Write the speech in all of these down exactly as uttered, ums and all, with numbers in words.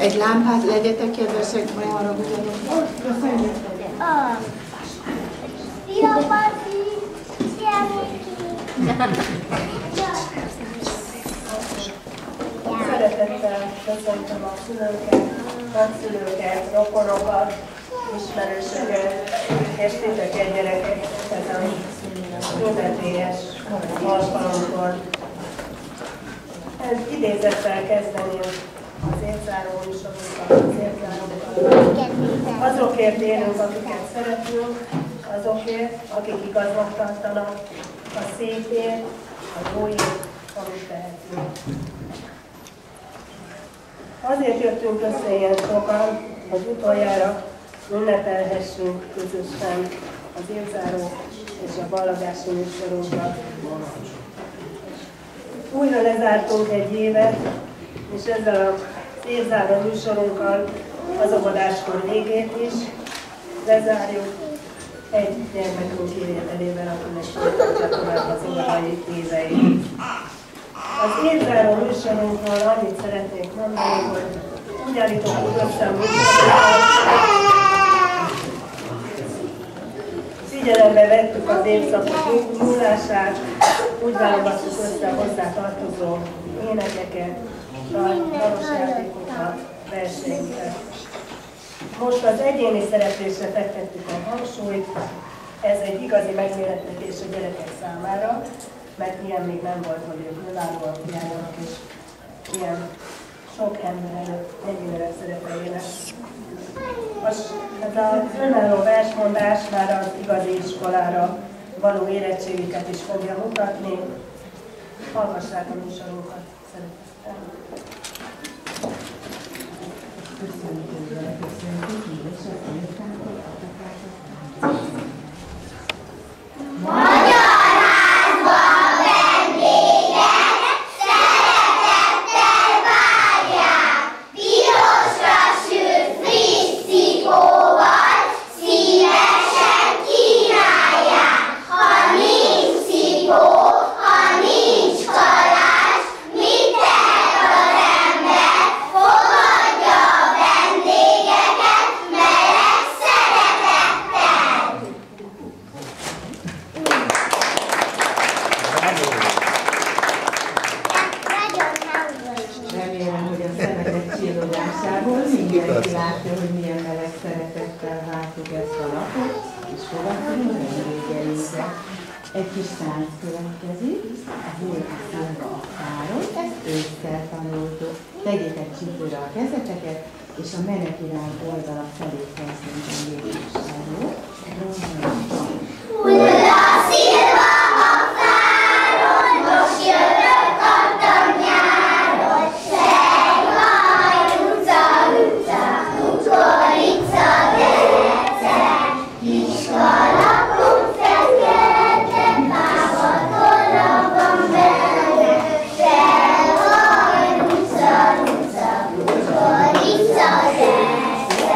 egy lámpát, legyetek kedvesek, majd haragudjatok. Szia, Pati! Szia, Miki! Szeretettel köszöntöm a szülőket, nagyszülőket, rokonokat, ismerősöket, és titeket, gyerekek, ezen a ünnepélyes alkalomkor. Ez idézettel kezdeném az évzáró műsorunkat, az évzárókat. Azokért élünk, akiket szeretünk, azokért, akik igaznak tartanak, a szépért, a jóért, amit tehetünk. Azért jöttünk össze ilyen sokan, hogy utoljára ünnepelhessünk közösen az évzáró és a ballagási műsorunkat. Újra lezártunk egy évet, és ezzel az évzáró műsorunkkal az óvodáskor végét is lezárjuk egy gyermekünk kivételével, akinek folytatja tovább az óvodai éveit. Az évzáró műsorunkról annyit szeretnék mondani, hogy úgy állítottuk össze a műsorunkat, figyelembe vettük az évszakok múlását, úgy válogattuk össze a hozzá tartozó énekeket, dalos játékokat, versenyeket. Most az egyéni szereplésre fektettük a hangsúlyt, ez egy igazi megmérettetés a gyerekek számára, mert ilyen még nem volt, hogy ők önállóan járnak, és ilyen sok ember előtt ennyire szerepeljenek. Ez az önálló versmondás már az igazi iskolára való érettségüket is fogja mutatni. Hallgassák a műsorunkat, szeretettel. Egy kis tánc következik, ahol szólva a páros, ezt ősszel tanultuk. Tegyétek csípőre a kezeteket, és a menet irány oldala felé kezdünk a lépéssel. Hulla szilva a fáról, most jövök adtam nyáron. Sejvaj, utca, utca, kukorica, gerece, kis kalapunk fekete, bába torra van benne. Sejvaj, utca, utca, kukorica, gerece,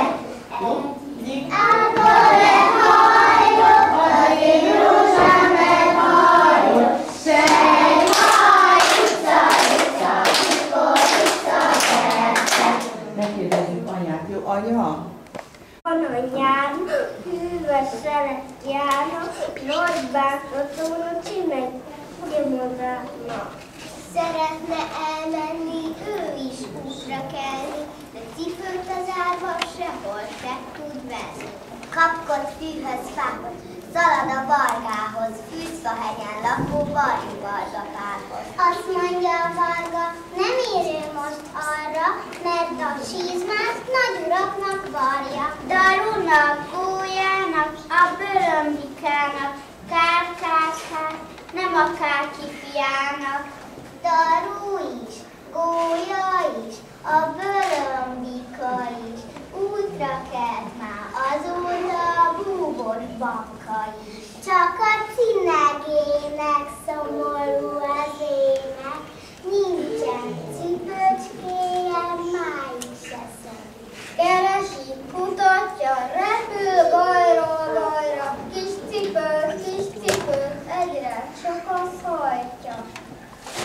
ágol lehajlok, a én rózsám meghajlok. Sejvaj, utca, utca, kukorica, gerece. Megkérdezzük anyát, jó anya? Anyám, hűvös szelet járna, nagybántatón a csimegy, kimondanak. Szeretne elmenni, ő is útra kelni, de cipőt az árva sehol se tud venni. Kapkod fűhöz fákod, szalad a Vargához, Fűzfahegyen lakó Vargi Vargapárhoz. Azt mondja a Varga, nem érő most arra, mert a sízmát nagy uraknak varja. Darunak, gólyának, a bőrömbikának, kár, kár, kár, nem akár ki fiának. Daru is, gólya is, a bőrömbika is, útra kelt már azóta a búbos banka is. Csak a cinegének szomorú az ének, nincsen cipőcskéje, máig se szem. Keresi, kutatja, repül bajról bajra, kis cipő, kis cipő, egyre csak a hajtja.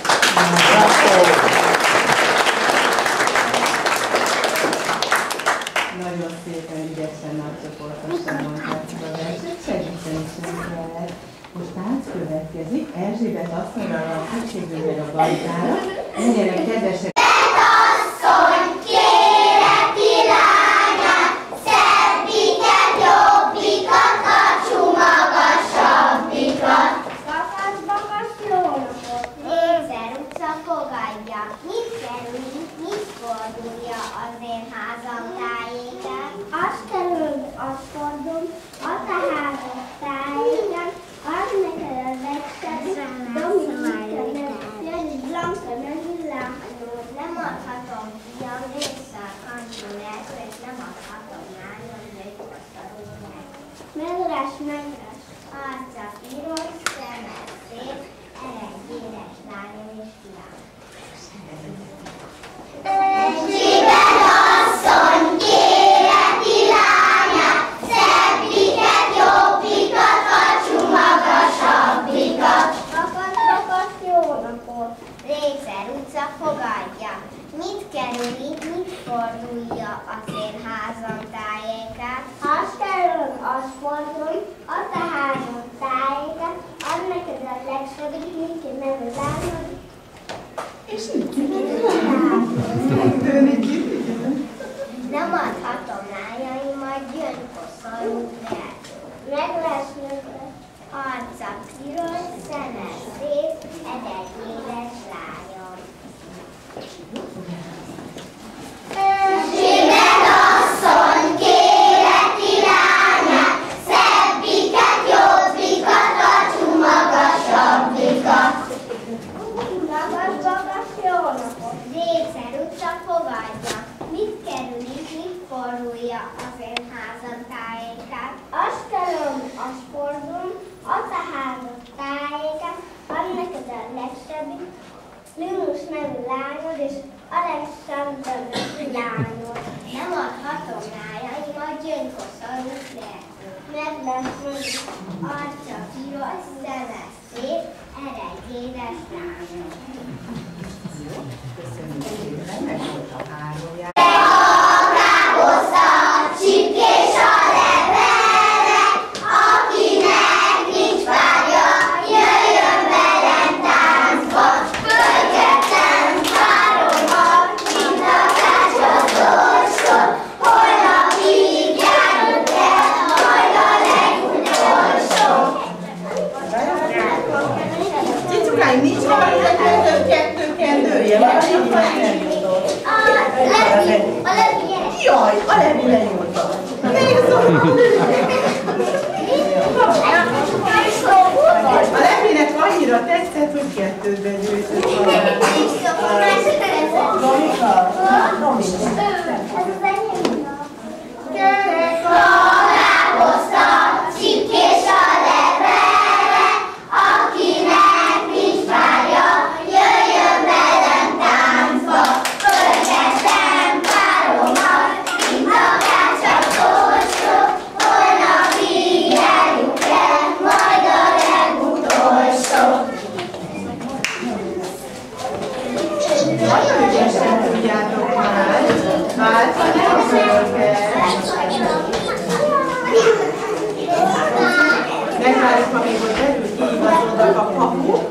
gazdára. Mindenek kedvesek. Megres, megres, arca piros, szemed szép, eredj édes lányom és fiam. Erzsébet asszony, kéreti lányát, szebbiket, jobbikat, karcsú magasabbikat. Fakat, fakat, jó napot! Régszer utca fogadja. Mit kerüli, mit fordulja az én házam tájékát? Azt kerül, azt fordul, a te házam tájékát, ad neked a legszebbik, mit ki nevű lányod. És mit ki? Nem adhatom lányaimat, jön koszorú vertő. Meg lesz, meg lesz. Arca piros, szeme szép, eredj édes lányom. Erzsébet asszony, kéreti lányát, szebbiket, jobbikat, karcsú magasabbikat. Magas, magas, jó napot! Régszer utca fogadja. Mit kerüli, mit fordulja az én házam tájékát? Azt kerül, azt fordul, a te házam tájékát, ad neked a legsebbik, Linus nevű lányod és Alexander nevű lányod. Nem adhatom lányaimat, jön koszorú vertő. Meg lesz mondjuk, arca piros, szeme szép, eredj édes lányod. Köszönjük szépen, meg volt a három jár. Hozta a csipkés a levele, akinek nincs párja, jöjjön velem táncba. Fölkeltem páromat, mint a kácsa dorsor, holnapig járunk el, majd a legutolsó. Cicukáim, nincs valami kettő, kettő kendője? A Levi, a Levi, gyere! Jaj, a Levi lenyúlta. Még a Levinek annyira tetszett, hogy kettőbe gyűjtött valami. Romika? Romika. Kalábozta csipkés a levele, akinek nincs párja, jöjjön velem táncba. Fölkeltem páromat, mint a kácsa korsó, holnapig járjuk el, majd a legutolsó. Nagyon ügyesen tudjátok már. Váltani akarok el. Megvárjuk, amíg ott belül kiigazodnak a kapuk.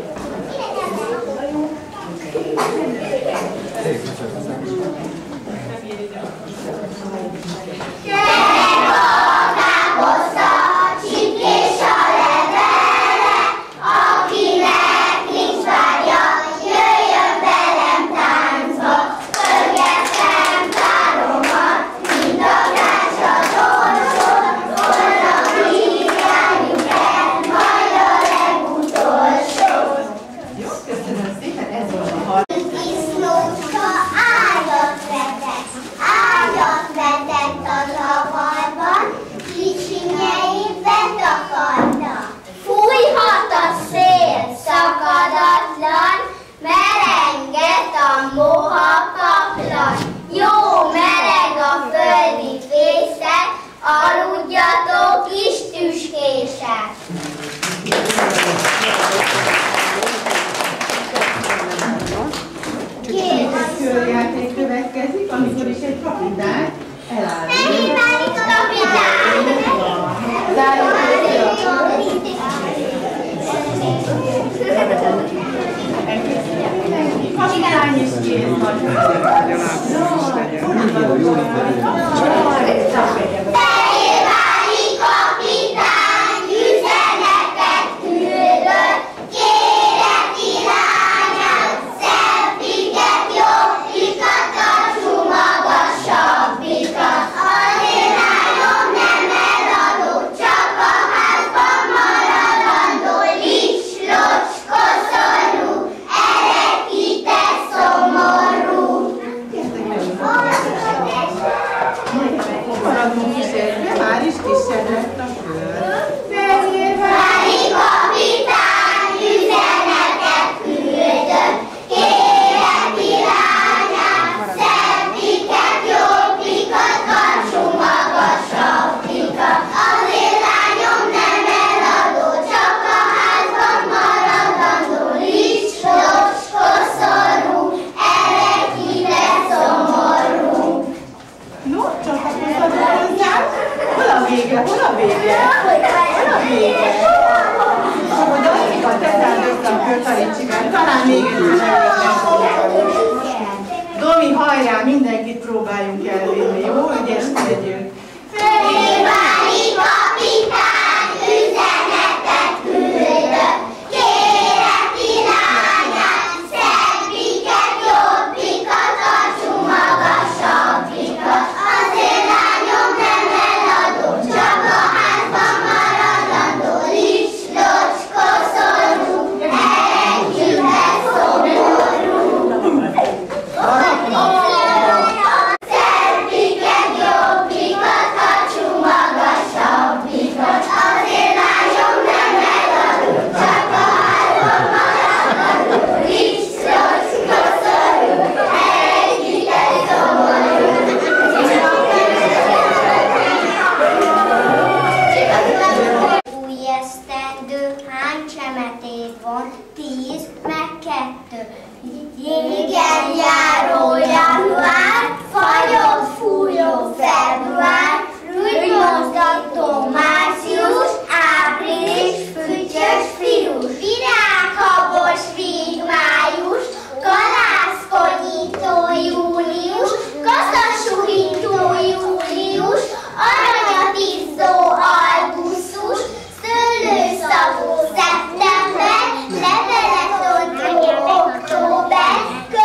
Kalábozta csipkés a levele, akinek nincs párja, jöjjön velem táncba. Fölkeltem páromat, Fehérvári kapitány üzenetet küldött, kéreti lányát, szebbiket, jobbikat, tartsú magasabbikat. Azért lányom nem eladó, csak a házban maradandó, lics, locs, koszorú, erekite szomorú. Maradunk kísérve, már is kisebb lett a kör. Fehérvári kapitány üzenetet küldött, kéreti lányát, szebbiket, jobbikat, karcsú magasabbikat. Azért lányom nem eladó, csak a házban maradandó, lics, locs, koszorú, erekide szomorú. No, csak akkor hozzám. Hol a vége? Hol a vége? Hol a vége? Hogy azokat teszed össze a körtalicsiben, talán még egyszer Domi, hajrá, mindenkit próbáljunk elvinni, jó? Ügyesek legyünk. Fehérvári kapitány üzenetet küldött, kéreti lányát, szebbiket, jobbikat, tartsú magasabbikat. Azért lányom nem eladó, csak a házban maradandó, lics, locs, koszorú, erekide szomorú. Szebbiket, jobbikat, karcsú magasabbikat. Azért lányom nem eladó, csak a házban maradandó, lics, locs, koszorú, erekide szomorú. Új esztendő, hány csemetéd van? Tíz, meg kettő. Jégen járó január, fagyott fújó február, rúgymozgató március, április, füttyös fiús, virághabos víg május, galászkonyító július, gazdasulító július, aranyat izzó augusztus, szőlőszagú szeptember, levelet ontó október,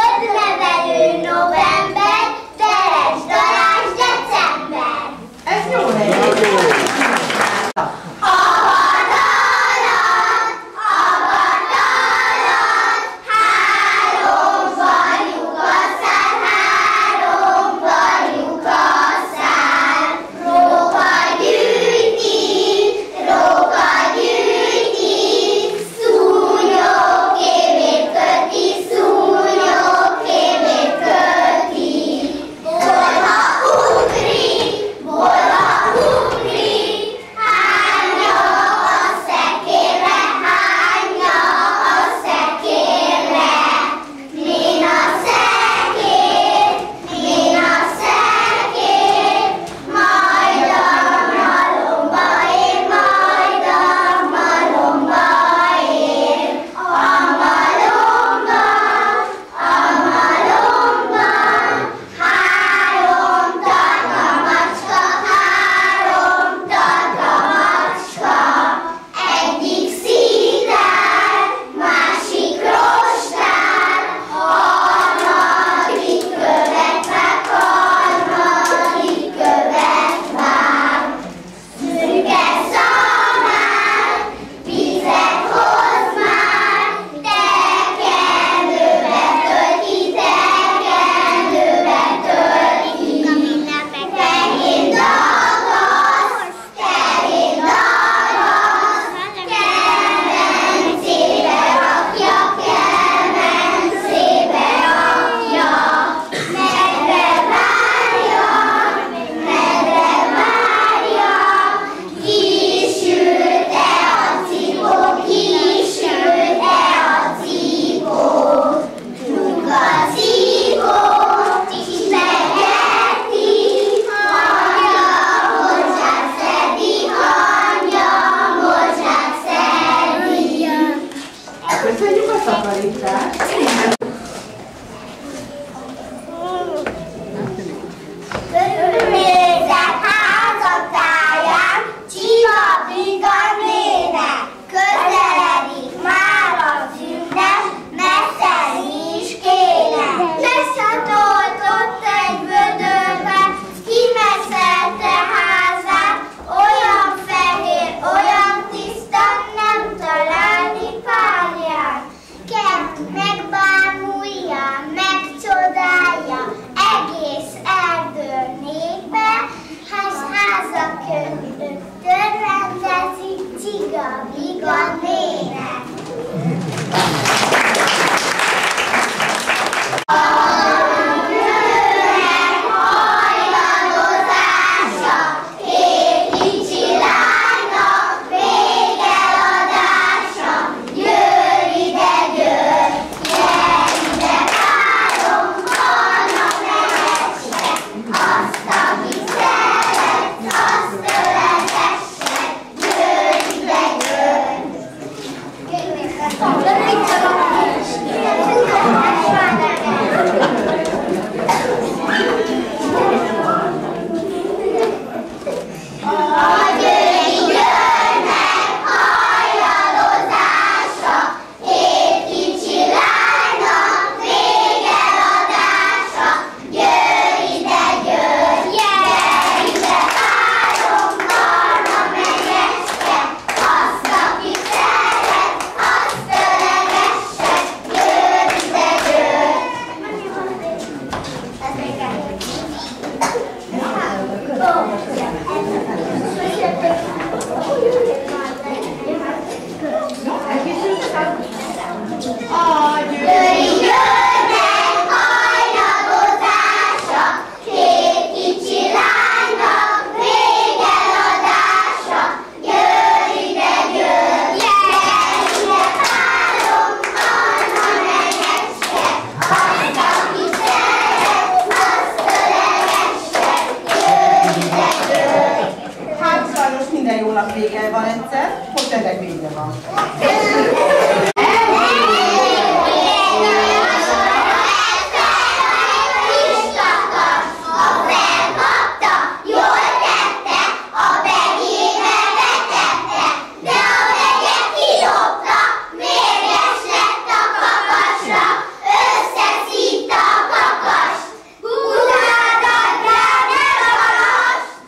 van egyszer, most ennek vége van.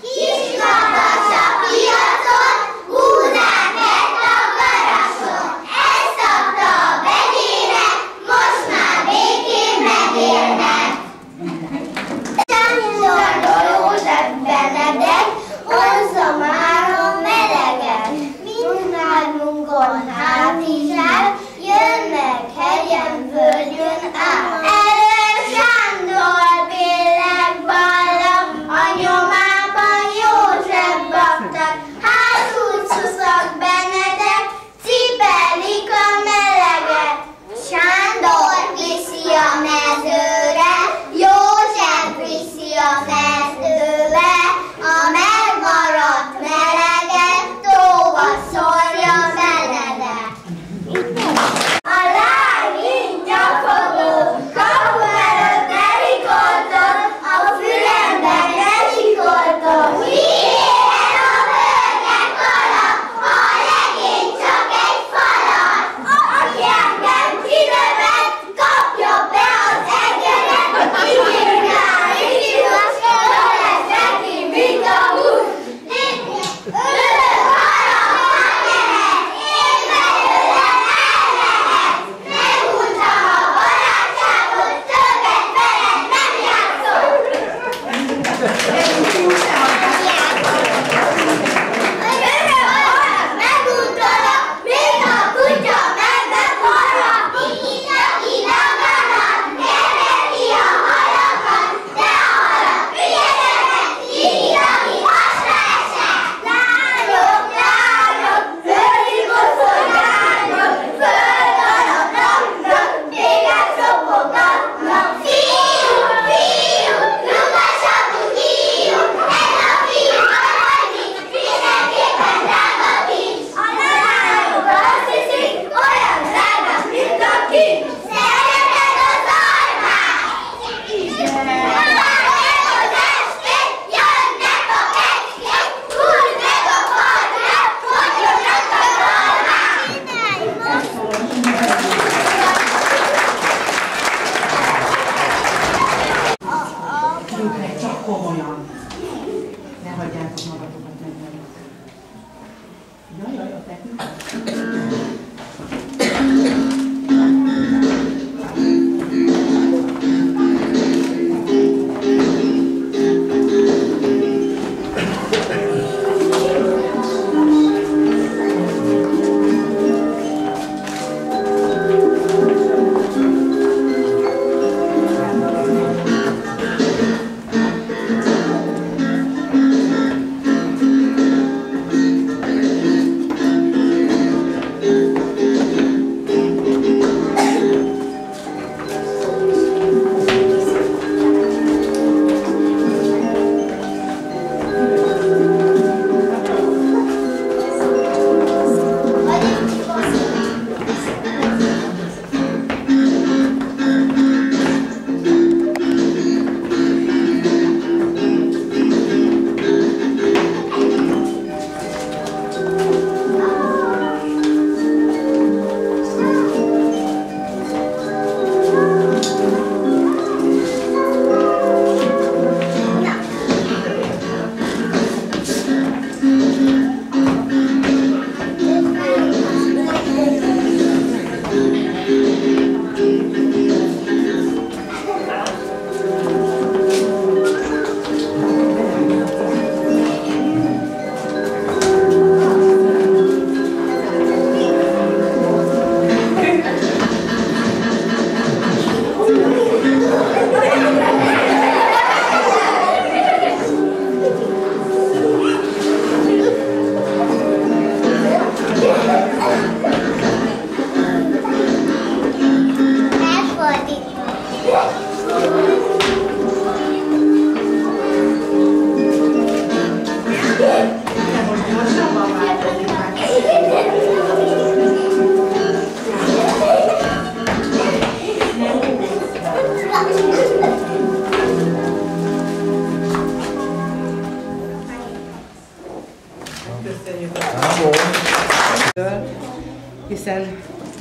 Húzzák meg a garason!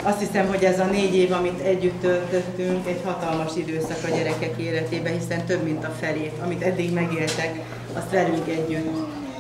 Azt hiszem, hogy ez a négy év, amit együtt töltöttünk, egy hatalmas időszak a gyerekek életében, hiszen több mint a felét, amit eddig megéltek, azt velünk együtt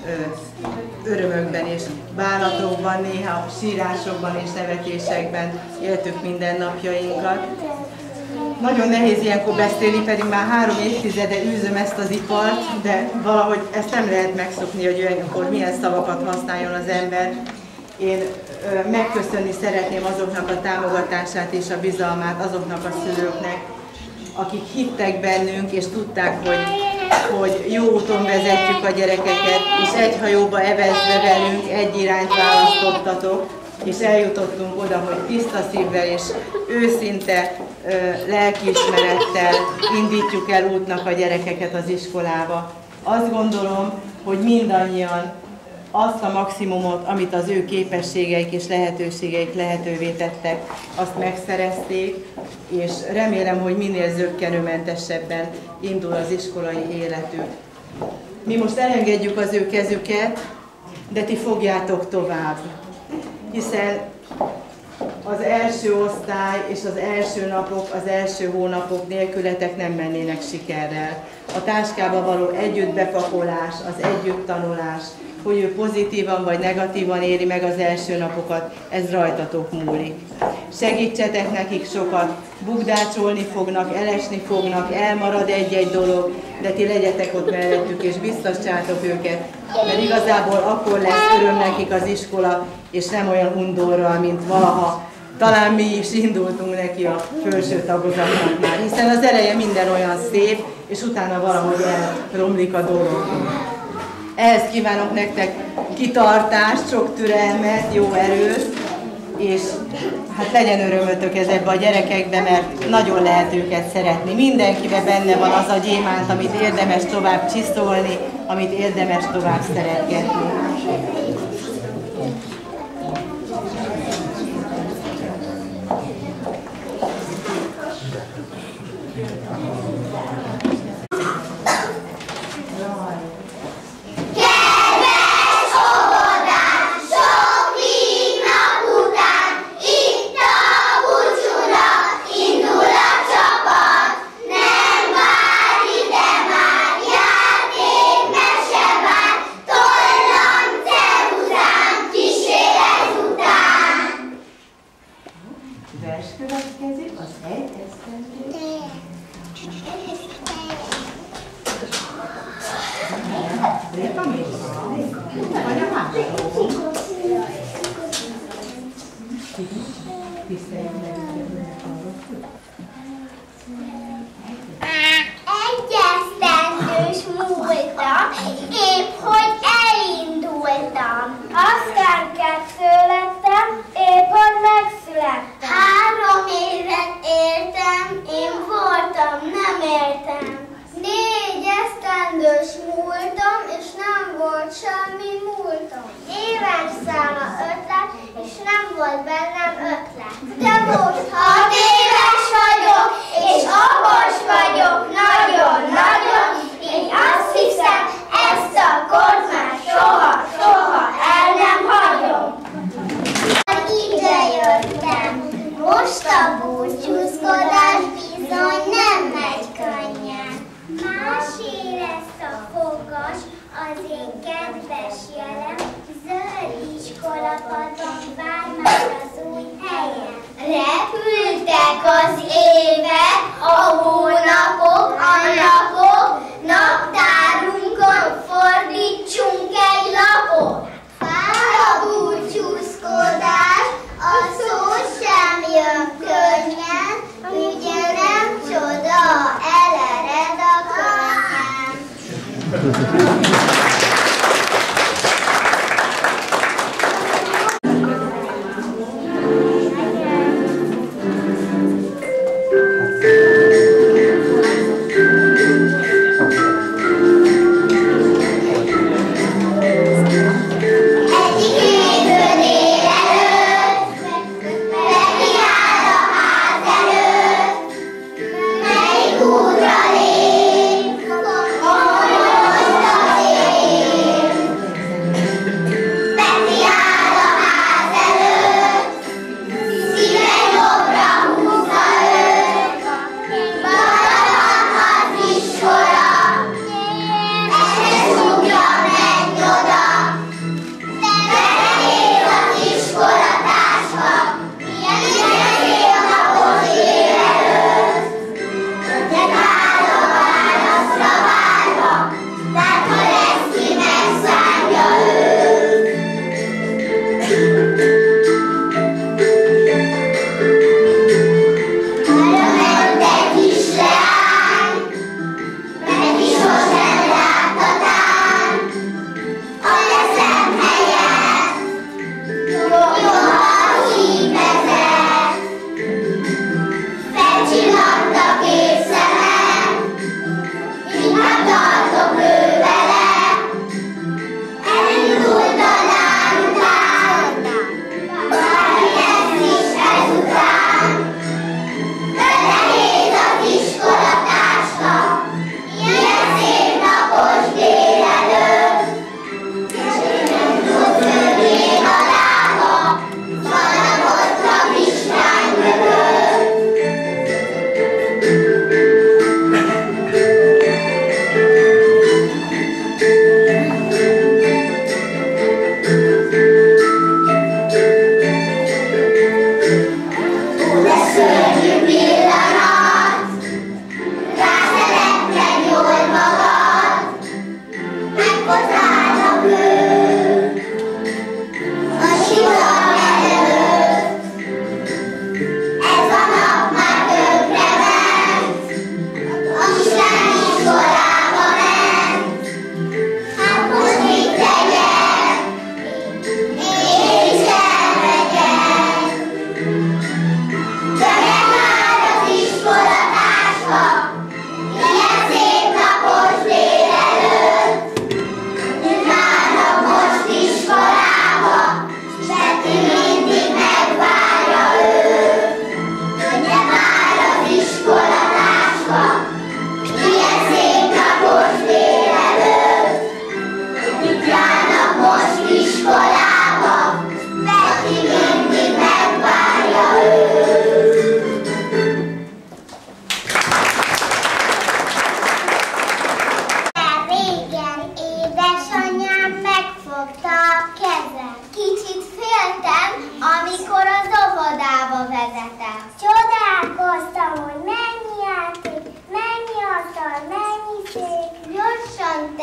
örömökben és bánatokban, néha sírásokban és nevetésekben éltük mindennapjainkat. Nagyon nehéz ilyenkor beszélni, pedig már három évtizede űzöm ezt az ipart, de valahogy ezt nem lehet megszokni, hogy ilyenkor milyen szavakat használjon az ember. Én megköszönni szeretném azoknak a támogatását és a bizalmát azoknak a szülőknek, akik hittek bennünk, és tudták, hogy, hogy jó úton vezetjük a gyerekeket, és egy hajóba evezve velünk egy irányt választottatok, és eljutottunk oda, hogy tiszta szívvel és őszinte lelkiismerettel indítjuk el útnak a gyerekeket az iskolába. Azt gondolom, hogy mindannyian azt a maximumot, amit az ő képességeik és lehetőségeik lehetővé tettek, azt megszerezték, és remélem, hogy minél zökkenőmentesebben indul az iskolai életük. Mi most elengedjük az ő kezüket, de ti fogjátok tovább, hiszen az első osztály és az első napok, az első hónapok nélkületek nem mennének sikerrel. A táskába való együtt bepakolás, az együtt tanulás, hogy ő pozitívan vagy negatívan éri meg az első napokat, ez rajtatok múlik. Segítsetek nekik sokat, bukdácsolni fognak, elesni fognak, elmarad egy-egy dolog, de ti legyetek ott mellettük és biztossátok őket, mert igazából akkor lesz öröm nekik az iskola, és nem olyan undorral, mint valaha. Talán mi is indultunk neki a felső tagozatnak már, hiszen az eleje minden olyan szép, és utána valahogy elromlik a dolog. Ehhez kívánok nektek kitartást, sok türelmet, jó erőt, és hát legyen örömötök ezekbe a gyerekekbe, mert nagyon lehet őket szeretni. Mindenkiben benne van az a gyémánt, amit érdemes tovább csiszolni, amit érdemes tovább szeretgetni. Egyesztendős múltam, épp hogy elindultam. Aztán kettő lettem, épp hogy megszülettem. Három évet éltem, én voltam, nem éltem. Négy esztendős múltam, és nem volt semmi múltam. Éves száma ötlet, és nem volt bennem ötlet. De most hat éves vagyok, és okos vagyok, nagyon-nagyon. Én azt hiszem, ezt a kort már soha, soha el nem hagyom. Ide jöttem, most a búcsúzkodás bizony nem megy könnyen. Másé lesz a fogas, az én kedves jelem, zöld iskolapadon vár már az új helyen. Repültek az évek, a hónapok, a napok, naptárunkon fordítsunk egy lapot. Fáj a búcsúzkodás, a szó sem jön könnyen, ugye nem csoda, elered a könnyen. Útra lép,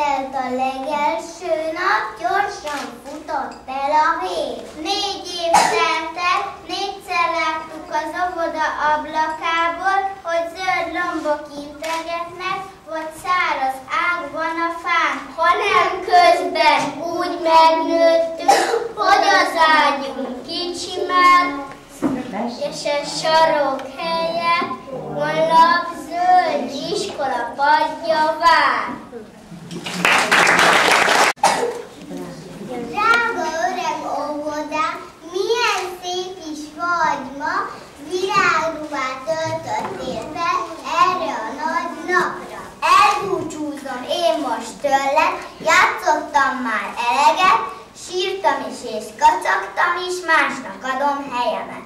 Eltelt a legelső nap, gyorsan futott el a hét. Négy év telt el, négyszer láttuk az óvoda ablakából, hogy zöld lombok integetnek, vagy száraz ág van a fán, hanem közben úgy megnőttünk, hogy az ágyunk kicsi már, és a sarok helyett holnap zöld iskola padja vár. Drága öreg óvodám, milyen szép is vagy ma, virágruhát öltöttél fel erre a nagy napra. Elbúcsúzom én most tőled, játszottam már eleget, sírtam is és kacagtam is, másnak adom helyemet.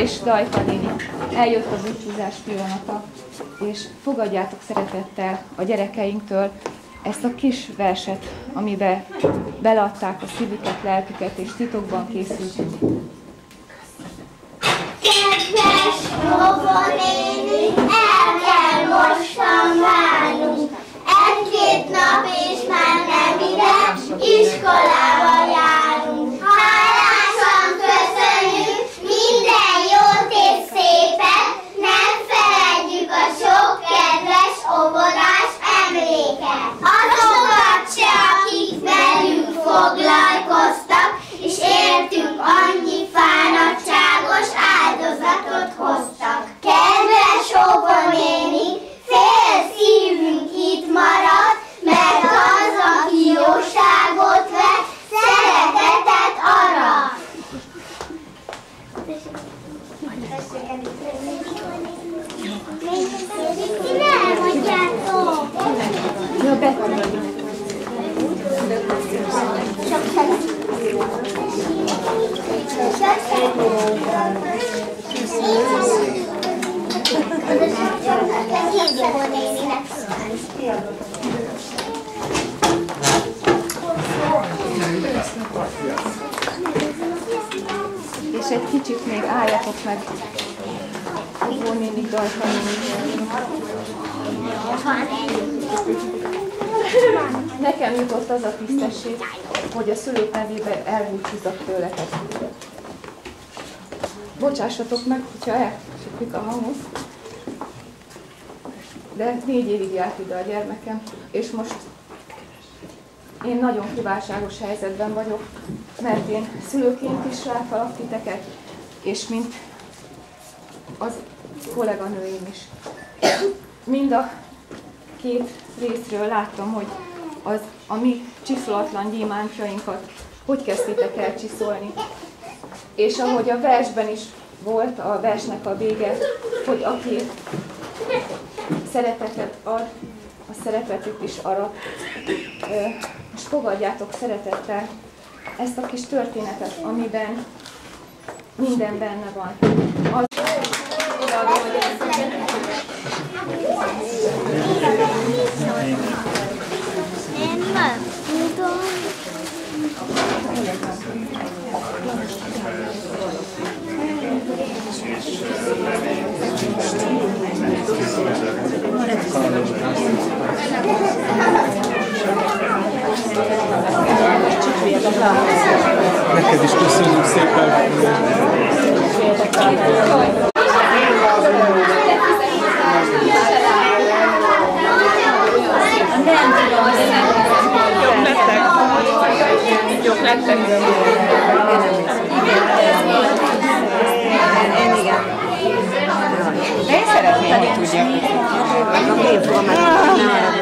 és Dajka néni. Eljött a búcsúzás pillanata, és fogadjátok szeretettel a gyerekeinktől ezt a kis verset, amiben beleadták a szívüket, lelküket, és titokban készült. Kedves rokonéni, el kell mostan válnunk. Egy-két nap és már nem ide, iskolába járunk. Hálásan köszönjük minden jót és szépet, nem feledjük a sok kedves óvodás emléket. Azokat se, akik velünk foglalkoztak, és értünk annyi fáradtságos áldozatot hoztak. Kedves óvonéni, fél szívünk itt marad, mert az, aki jóságot vett, szeretetet arat. Ti nem mondjátok! Ja, betanuljuk. És egy kicsit még álljatok meg a néni, Dajka néni. Nekem jutott az a tisztesség, hogy a szülők nevében elbúcsúzok tőletek. Bocsássatok meg, hogyha elcsukjuk a hangot, de négy évig járt ide a gyermekem, és most én nagyon kiváltságos helyzetben vagyok, mert én szülőként is láttalak titeket, és mint az kolléganőim is. Mind a két részről láttam, hogy az a mi csiszolatlan gyémántjainkat hogy kezdtétek el csiszolni. És ahogy a versben is volt, a versnek a vége, hogy aki szeretetet ad, a szeretetét is arat. Most fogadjátok szeretettel ezt a kis történetet, amiben minden benne van. Az odaadom, hogy Én nem tudom. Neked is köszönjük szépen! Jók lettek. Én igen. Én szeretném, hogy tudják. A képformát nem arra